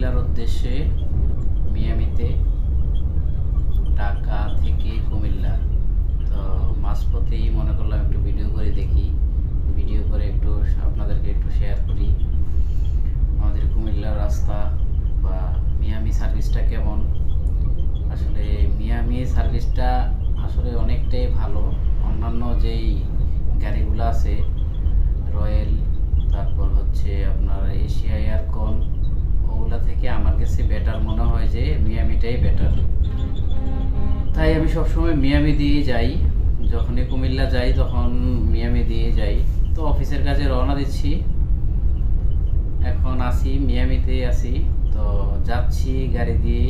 কুমিল্লার উদ্দেশ্যে মিয়ামিতে ঢাকা থেকে কুমিল্লা। তো মাঝপথেই মনে করলাম একটু ভিডিও করে দেখি, ভিডিও করে একটু আপনাদেরকে একটু শেয়ার করি আমাদের কুমিল্লার রাস্তা বা মিয়ামি সার্ভিসটা কেমন। আসলে মিয়ামি সার্ভিসটা আসলে অনেকটাই ভালো। অন্যান্য যেই গাড়িগুলো আছে রয়্যাল, তারপর হচ্ছে আপনার এশিয়া এয়ারকন, ওগুলা থেকে আমার কাছে বেটার মনে হয় যে মিয়ামিটাই বেটার। তাই আমি সবসময় মিয়ামি দিয়ে যাই, যখনই কুমিল্লা যাই তখন মিয়ামি দিয়ে যাই। তো অফিসের কাজে রওনা দিচ্ছি, এখন আসি মিয়ামিতেই আসি। তো যাচ্ছি গাড়ি দিয়ে।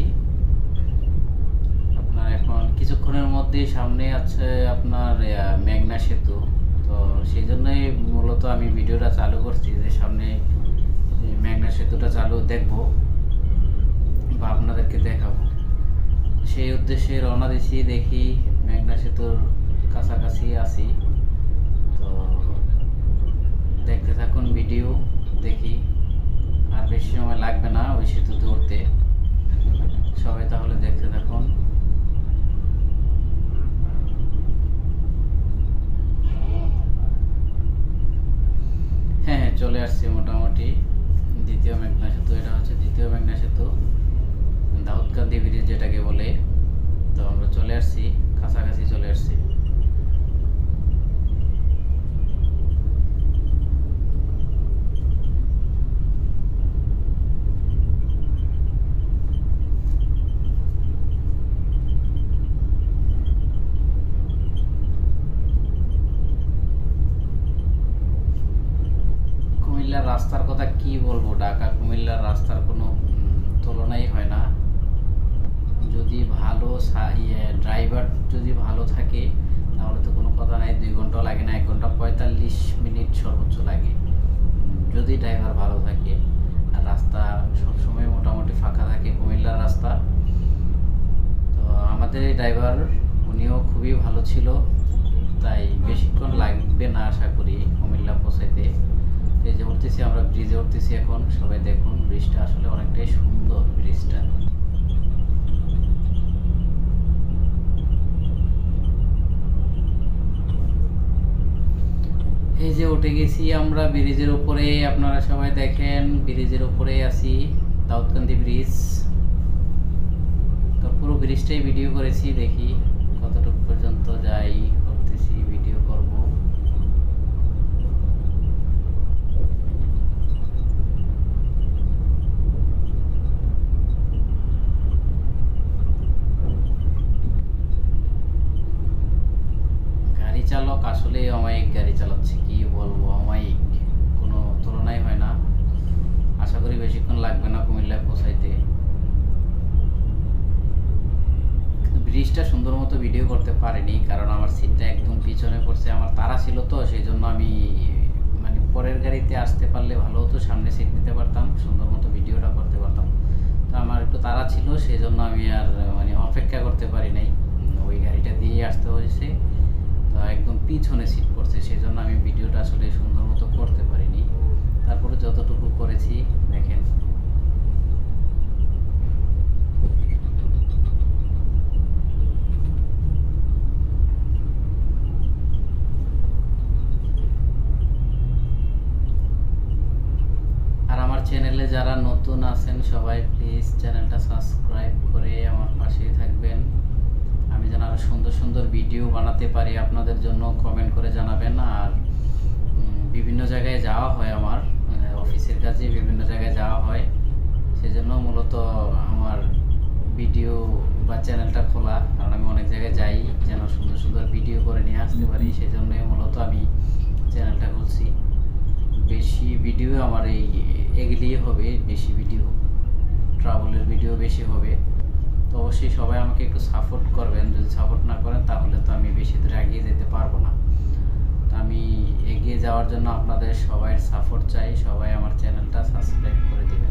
আপনার এখন কিছুক্ষণের মধ্যেই সামনে আছে আপনার মেঘনা সেতু। তো সেই জন্যই মূলত আমি ভিডিওটা চালু করছি যে সামনে মেঘনা সেতুটা চালু দেখব বা আপনাদেরকে দেখাবো। সেই উদ্দেশ্যে রওনা দিচ্ছি। দেখি মেঘনা সেতুর কাছাকাছি আছি, তো দেখতে থাকুন ভিডিও। দেখি আর বেশি সময় লাগবে না ওই সেতুতে উঠতে, সবাই তাহলে দেখতে থাকুন। হ্যাঁ, চলে আসছি মোটামুটি দ্বিতীয় মেঘনা সেতু। এটা হচ্ছে দ্বিতীয় মেঘনা সেতু, দাউদকান্দি ব্রিজ যেটাকে বলে। তো আমরা চলে আসছি, কাছাকাছি চলে আসছি। কুমিল্লার রাস্তার কথা কি বলবো, ঢাকা কুমিল্লার রাস্তার কোনো তুলনাই হয় না। যদি ভালো ড্রাইভার যদি ভালো থাকে তাহলে তো কোনো কথা নাই, 2 ঘন্টা লাগে না, 1 ঘন্টা 45 মিনিট সর্বোচ্চ লাগে যদি ড্রাইভার ভালো থাকে। আর রাস্তা সবসময় মোটামুটি ফাঁকা থাকে কুমিল্লার রাস্তা। তো আমাদের এই ড্রাইভার উনিও খুবই ভালো ছিল, তাই বেশিক্ষণ লাগবে না আশা করি কুমিল্লা পৌঁছাইতে। এই যে উঠতেছি আমরা, ব্রিজে উঠতেছি এখন। সবাই দেখুন ব্রিজটা আসলে অনেকটাই সুন্দর ব্রিজটা। এই যে উঠে গেছি আমরা ব্রিজের উপরে, আপনারা সবাই দেখেন ব্রিজের উপরে আছি, দাউদকান্দি ব্রিজ। তো পুরো ব্রিজটাই ভিডিও করেছি, দেখি কতটুকু পর্যন্ত যাই, করতেছি ভিডিও করব। গাড়ি চালক আসলে অমায়িক গাড়ি চালাচ্ছে, কি বলবো, অমায়িক, কোনো তুলনাই হয় না। আশা করি বেশিক্ষণ লাগবে না কুমিল্লায় পৌঁছাইতে। ব্রিজটা সুন্দর মতো ভিডিও করতে পারিনি, কারণ আমার সিটটা একদম পিছনে পড়ছে। আমার তাড়া ছিল, তো সেই জন্য আমি মানে পরের গাড়িতে আসতে পারলে ভালো হতো, সামনে সিট নিতে পারতাম, সুন্দর মতো ভিডিওটা করতে পারতাম। তো আমার একটু তাড়া ছিল, সেই জন্য আমি আর মানে অপেক্ষা করতে পারি নাই, ওই গাড়িটা দিয়ে আসতে হয়েছে। তো একদম পিছনে সিট পড়ছে, সেই জন্য আমি ভিডিওটা আসলে সুন্দর মতো করতে পারিনি। তারপরে যতটুকু করেছি দেখেন। আর আমার চ্যানেলে যারা নতুন আছেন সবাই প্লিজ চ্যানেলটা সাবস্ক্রাইব করে আমার পাশেই থাকবেন। আমি যেন আরও সুন্দর সুন্দর ভিডিও বানাতে পারি আপনাদের জন্য কমেন্ট করে জানাবেন। আর বিভিন্ন জায়গায় যাওয়া হয়, আমার অফিসের কাজে বিভিন্ন জায়গায় যাওয়া হয়, সেজন্য মূলত আমার ভিডিও বা চ্যানেলটা খোলা। কারণ আমি অনেক জায়গায় যাই, যেন সুন্দর সুন্দর ভিডিও করে নিয়ে আসতে পারি, সেজন্যই মূলত আমি চ্যানেলটা খুলছি। বেশি ভিডিও আমার এগুলিই হবে, বেশি ভিডিও ট্রাভেলের ভিডিও বেশি হবে। তো অবশ্যই সবাই আমাকে একটু সাপোর্ট করবেন, যদি সাপোর্ট না করেন তাহলে তো আমি বেশি দূরে এগিয়ে যেতে পারবো না। তো আমি এগিয়ে যাওয়ার জন্য আপনাদের সবাই সাপোর্ট চাই, সবাই আমার চ্যানেলটা সাবস্ক্রাইব করে দিবেন।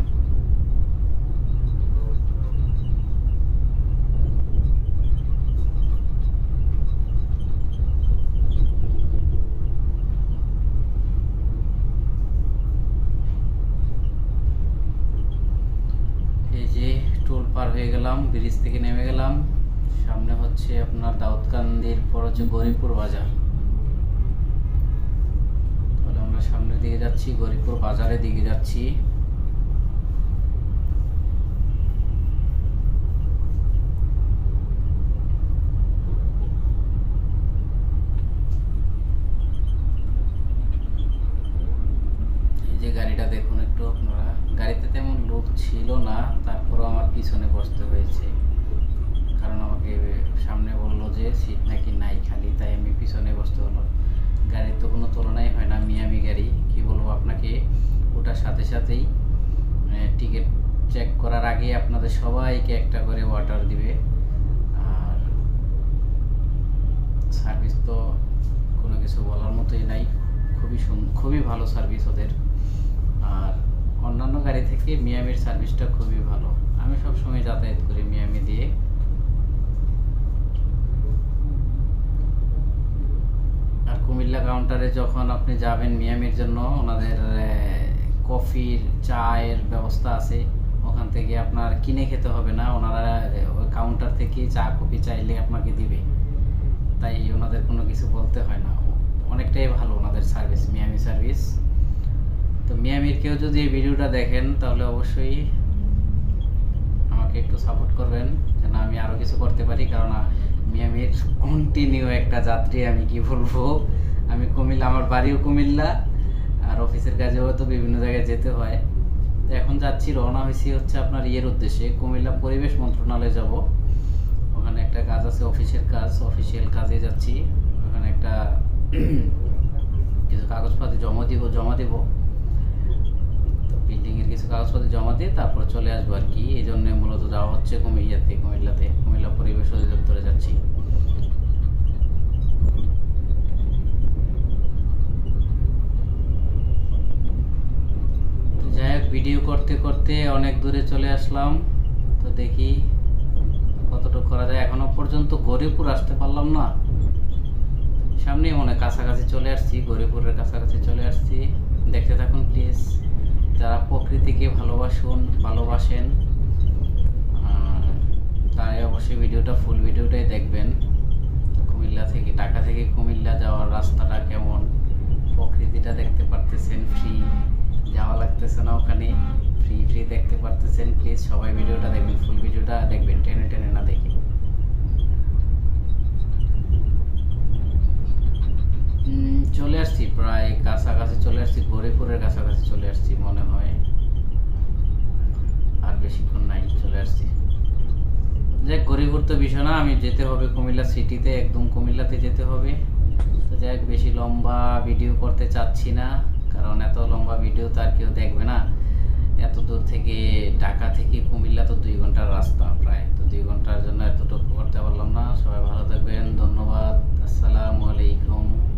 গেলাম, ব্রিজ থেকে নেমে গেলাম। সামনে হচ্ছে আপনার দাউদকান্দির পর হচ্ছে গরিপুর বাজার। তাহলে আমরা সামনের দিকে যাচ্ছি, গরিপুর বাজারের দিকে যাচ্ছি। এই যে গাড়িটা দেখুন একটু আপনারা, গাড়িতে তেমন লোক ছিল না, তারপরও আমার পিছনে বসতে হয়েছে, কারণ আমাকে সামনে বললো যে সিট নাকি নাই খালি, তাই আমি পিছনে বসতে হলো। গাড়ির তো কোনো তুলনাই হয় না, মিয়ামি গাড়ি কি বলবো আপনাকে। ওটার সাথে সাথেই টিকিট চেক করার আগে আপনাদের সবাইকে একটা করে ওয়াটার দিবে। আর সার্ভিস তো কোনো কিছু বলার মতোই নাই, খুবই ভালো সার্ভিস ওদের। আর অন্যান্য গাড়ি থেকে মিয়ামির সার্ভিসটা খুবই ভালো। আমি সবসময় যাতায়াত করি মিয়ামি দিয়ে। আর কুমিল্লা কাউন্টারে যখন আপনি যাবেন মিয়ামির জন্য, ওনাদের কফির চায়ের ব্যবস্থা আছে, ওখান থেকে আপনার কিনে খেতে হবে না, ওনারা ওই কাউন্টার থেকে চা কফি চাইলে আপনাকে দিবে, তাই ওনাদের কোনো কিছু বলতে হয় না। অনেকটাই ভালো ওনাদের সার্ভিস, মিয়ামি সার্ভিস। তো মিয়ামির কেউ যদি এই ভিডিওটা দেখেন তাহলে অবশ্যই আমাকে একটু সাপোর্ট করবেন, যেন আমি আরও কিছু করতে পারি। কারণ মিয়ামির কন্টিনিউ একটা যাত্রী, আমি কি বলবো। আমি কুমিল্লা, আমার বাড়িও কুমিল্লা, আর অফিসের কাজেও তো বিভিন্ন জায়গায় যেতে হয়। তো এখন যাচ্ছি, রওনা হয়েছি হচ্ছে আপনার ইয়ের উদ্দেশ্যে, কুমিল্লা পরিবেশ মন্ত্রণালয়ে যাব। ওখানে একটা কাজ আছে, অফিসের কাজ, অফিসিয়াল কাজে যাচ্ছি। ওখানে একটা কিছু কাগজপাতি জমা দেব। তো বিল্ডিংয়ের কিছু কাগজপাতি জমা দিয়ে তারপর চলে আসবো আর কি। এই জন্য মূলত যাওয়া হচ্ছে কুমিল্লা পরিবেশ অধিদপ্তরে যাচ্ছি। যাই হোক, ভিডিও করতে করতে অনেক দূরে চলে আসলাম। তো দেখি কতটুকু করা যায়। এখনো পর্যন্ত গরিপুর আসতে পারলাম না। সামনে মনে কাছাকাছি চলে আসছি, গরিপুরের কাছাকাছি চলে আসছি। দেখতে থাকুন প্লিজ। যারা প্রকৃতিকে ভালোবাসেন তারাই অবশ্যই ফুল ভিডিওটাই দেখবেন। কুমিল্লা থেকে, ঢাকা থেকে কুমিল্লা যাওয়ার রাস্তাটা কেমন, প্রকৃতিটা দেখতে পারতেছেন, ফ্রি যাওয়া লাগতেছে না ওখানে, ফ্রি দেখতে পারতেছেন। প্লিজ সবাই ভিডিওটা দেখবেন, ফুল ভিডিওটা দেখবেন, টেনে না দেখে। চলে আসছি, প্রায় কাছাকাছি চলে আসছি, গরিপুরের কাছাকাছি চলে আসছি মনে হয়, আর বেশিক্ষণ নাই, চলে আসছি। যাই গরিপুর তো বিষয় না, আমি যেতে হবে কুমিল্লা সিটিতে, একদম কুমিল্লাতে যেতে হবে। তো যাই বেশি লম্বা ভিডিও করতে চাচ্ছি না, কারণ এত লম্বা ভিডিও তো আর কেউ দেখবে না। এত দূর থেকে, ঢাকা থেকে কুমিল্লা তো 2 ঘন্টার রাস্তা প্রায়, তো 2 ঘন্টার জন্য এতটুকু করতে পারলাম না। সবাই ভালো থাকবেন, ধন্যবাদ, আসসালামু আলাইকুম।